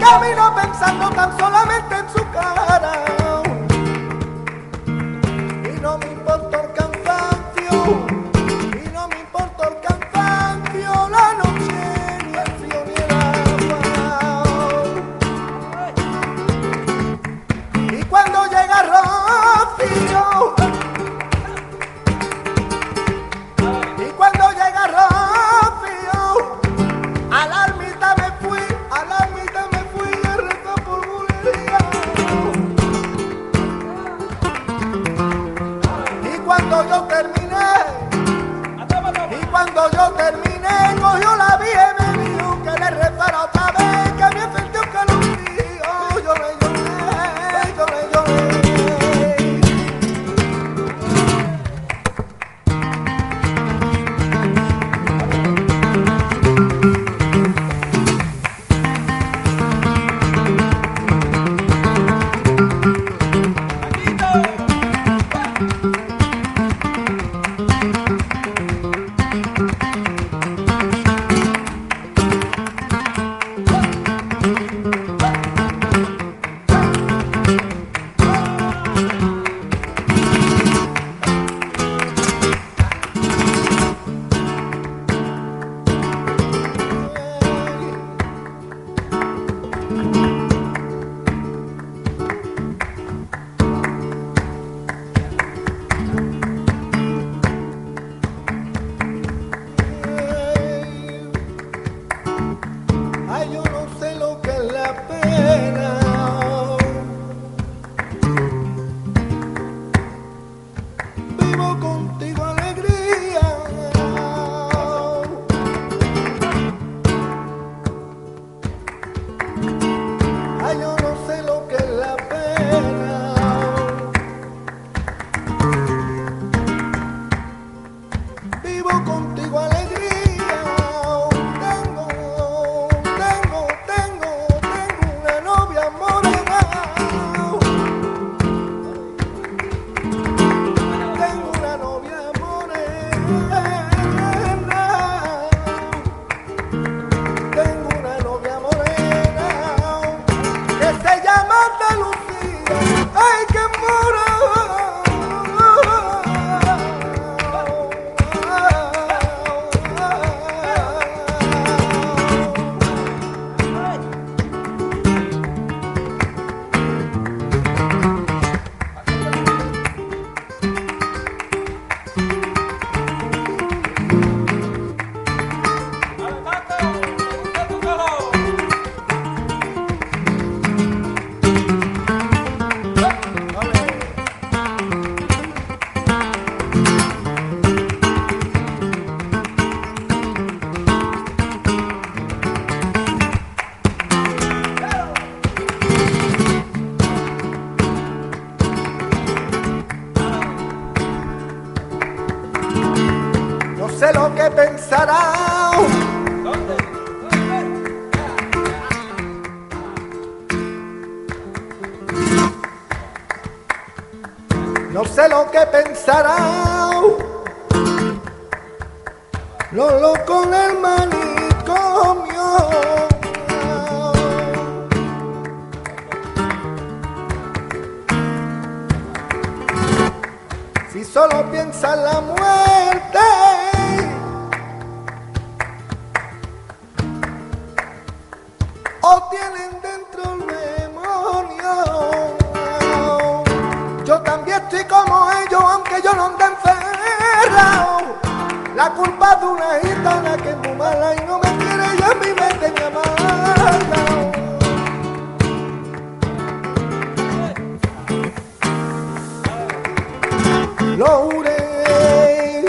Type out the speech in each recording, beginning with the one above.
camino pensando tan solamente en su cara. Y no me importa el cansancio, y no me importa el cansancio, la noche, ni el frío, ni el agua. Y cuando llega Rocío, y cuando llega Rocío, a la ermita me fui, a la ermita me fui a rezar por bulería. Y cuando yo terminé, cogió la vía y me dijo que le rezara otra vez, que me sentí un calofrío. Yo le lloré, yo le lloré. Ay, yo no sé lo que es la pena. Vivo contigo alegría. Ay, yo no sé lo que es la pena. Vivo contigo alegría. Una novia morena. Tengo una novia morena. Tengo una novia morena que se llama Andalucía. ¡Ay, qué mora! No sé lo que pensará. No sé lo que pensará los locos del manicomio. Si solo piensa en la muerte, o tienen dentro el demonio. Yo también estoy como ellos, aunque yo no ande encerrado. La culpa de una gitana que es muy mala y no me quiere y a mí me tenía mal. Lo juré,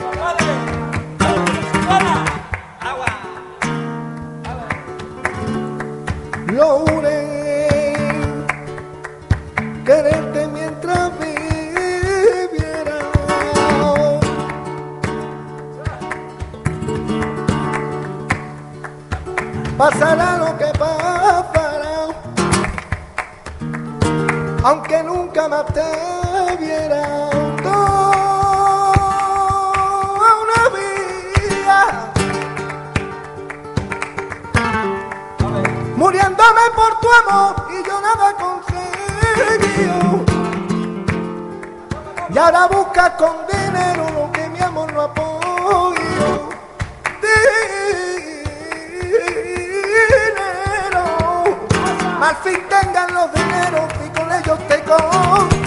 lo juré, quererte mientras viviera. Pasará lo que pasará, aunque nunca más te viera. Toda una vida murió muriéndome por tu amor y yo nada conseguido. Y ahora buscas con dinero lo que mi amor no ha podido. Dinero, mal fin tengan los dineros y con ellos te contigo.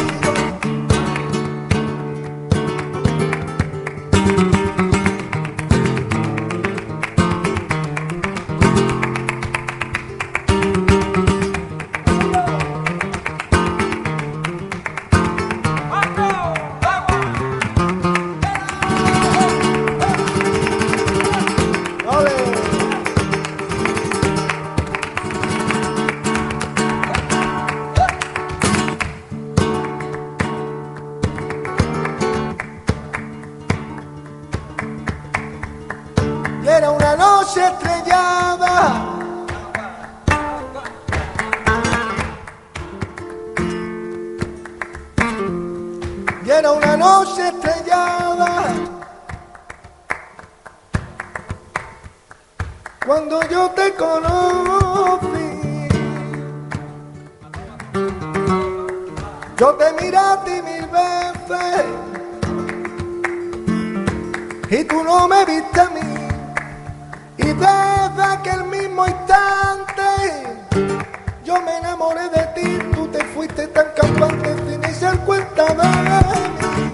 Era una noche estrellada, y era una noche estrellada, cuando yo te conocí. Yo te miré a ti 1000 veces y tú no me viste a mí. Y desde aquel mismo instante yo me enamoré de ti, tú te fuiste tan campante sin echar cuenta de mí.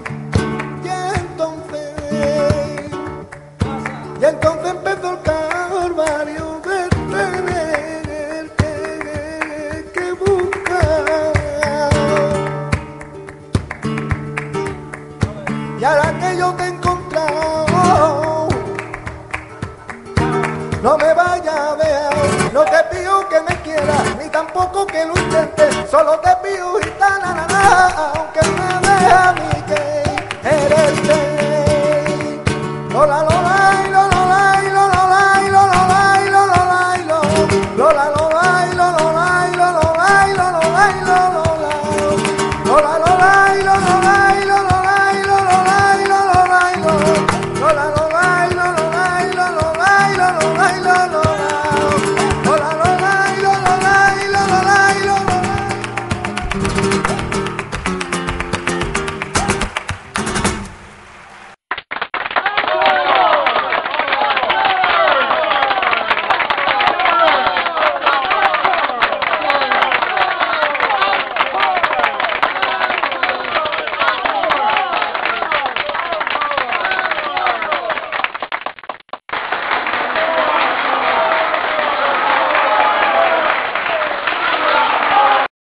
Y entonces empezó el calvario de tener que buscar.